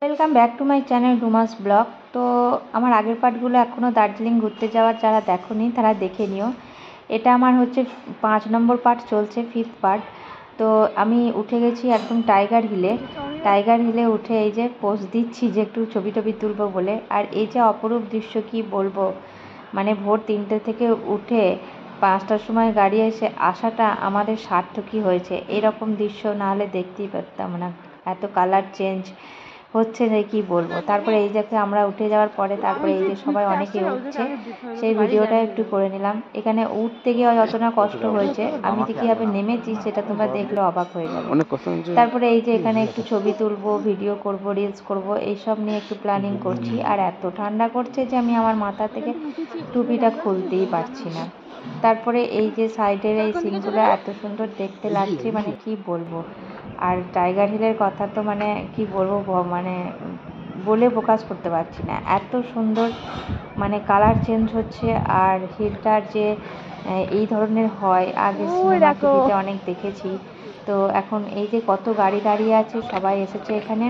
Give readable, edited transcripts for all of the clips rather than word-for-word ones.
Welcome back to my channel Ruma's blog. তো আমার আগের পার্টগুলো এখনও দার্জিলিং ঘুরতে যাওয়ার যারা দেখোনি তারা দেখে নিও। এটা আমার হচ্ছে 5 নম্বর পার্ট চলছে, 5th পার্ট। তো আমি উঠে গেছি একদম টাইগার হিলে উঠে এই যে পোজ দিচ্ছি যে একটু ছবি টবি তুলবো বলে। আর এই যে অপরূপ দৃশ্য কি বলবো, মানে ভোর 3টে থেকে উঠে 5টার সময় গাড়ি এসে আসাটা আমাদের সার্থকই হয়েছে। এরকম দৃশ্য না হলে দেখতেই পারতাম না, এত কালার চেঞ্জ হচ্ছে যে কি বলবো। তারপরে এই যে আমরা উঠে যাওয়ার পরে তারপরে এই যে সবাই অনেকে উঠছে, সেই ভিডিওটা একটু করে নিলাম। এখানে উঠতে গিয়ে যত না কষ্ট হয়েছে, আমি যে কীভাবে নেমেছি সেটা তোমরা দেখলে অবাক হয়ে যাবে। তারপরে এই যে এখানে একটু ছবি তুলবো, ভিডিও করব, রিলস করব, এইসব নিয়ে একটু প্ল্যানিং করছি। আর এত ঠান্ডা করছে যে আমি আমার মাথা থেকে টুপিটা খুলতেই পারছি না। তারপরে এই যে সাইডের এই সিনগুলো এত সুন্দর দেখতে লাগছে, মানে কি বলবো। আর টাইগার হিলের কথা তো মানে কি বলবো, মানে বলে প্রকাশ করতে পারছি না, এত সুন্দর, মানে কালার চেঞ্জ হচ্ছে। আর হিলটার যে এই ধরনের হয় আগে সিনেমা টিভিতে অনেক দেখেছি। তো এখন এই যে কত গাড়ি দাঁড়িয়ে আছে, সবাই এসেছে এখানে,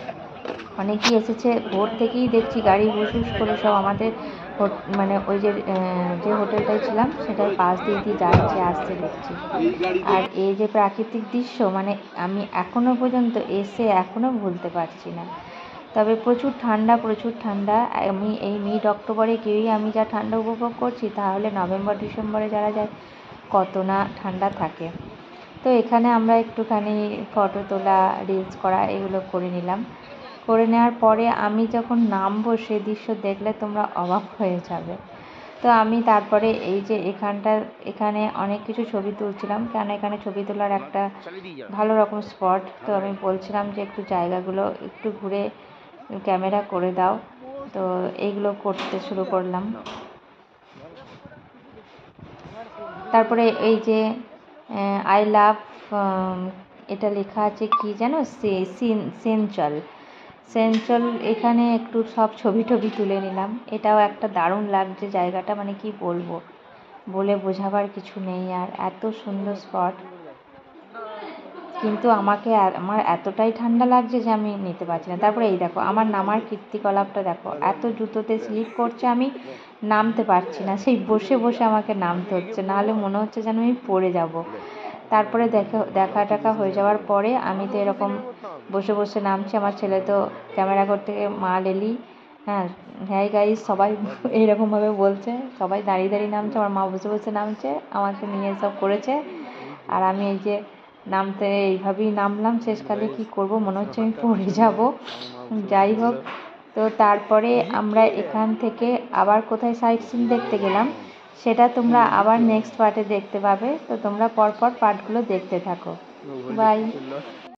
অনেকেই এসেছে। ভোর থেকেই দেখছি গাড়ি হুস করে সব আমাদের মানে ওই যে হোটেলটায় ছিলাম সেটার পাশ দিয়ে যাচ্ছে আসছে দেখছি। আর এই যে প্রাকৃতিক দৃশ্য, মানে আমি এখনো পর্যন্ত এসে এখনো ভুলতে পারছি না। তবে প্রচুর ঠান্ডা। আমি এই মিড অক্টোবরে গিয়েই আমি যা ঠান্ডা উপভোগ করছি, তাহলে নভেম্বর ডিসেম্বরে যারা যায় কত না ঠান্ডা থাকে। তো এখানে আমরা একটুখানি ফটো তোলা, রিলস করা এগুলো করে নিলাম। করে নেওয়ার পরে আমি যখন নামবো সে দৃশ্য দেখলে তোমরা অবাক হয়ে যাবে। তো আমি তারপরে এই যে এখানে অনেক কিছু ছবি তুলছিলাম, কেন এখানে ছবি তোলার একটা ভালো রকম স্পট। তো আমি বলছিলাম যে একটু জায়গাগুলো একটু ঘুরে ক্যামেরা করে দাও। তো এইগুলো করতে শুরু করলাম। তারপরে এই যে আই লাভ, এটা লেখা আছে কি জানো, সেঞ্চল। এখানে একটু সব ছবি টবি তুলে নিলাম। এটাও একটা দারুণ লাগছে জায়গাটা, মানে কি বলবো, বলে বোঝাবার কিছু নেই। আর এত সুন্দর স্পট, কিন্তু আমার এতটাই ঠান্ডা লাগছে যে আমি নিতে পারছি না। তারপরে এই দেখো আমার নামার কীর্তিকলাপটা দেখো, এত জুতোতে স্লিপ করছে, আমি নামতে পারছি না, সেই বসে বসে আমাকে নামতে হচ্ছে, নাহলে মনে হচ্ছে যেন আমি পড়ে যাব। তারপরে দেখা টাকা হয়ে যাওয়ার পরে আমি তো এরকম বসে বসে নামছি, আমার ছেলে তো ক্যামেরা করতে মা লেলি, হ্যাঁ গাইস সবাই এইরকমভাবে বলছে, সবাই দাঁড়িয়ে নামছে, আমার মা বসে বসে নামছে, আমাকে নিয়ে সব করেছে। আর আমি এই যে নামতে এইভাবেই নামলাম, শেষকালে কি করব, মনে হচ্ছে আমি পড়ে যাব। যাই হোক, তো তারপরে আমরা এখান থেকে আবার কোথায় সাইট সিন দেখতে গেলাম সেটা তোমরা আবার নেক্সট পার্টে দেখতে পাবে। তো তোমরা পরপর পার্টগুলো দেখতে থাকো। বাই।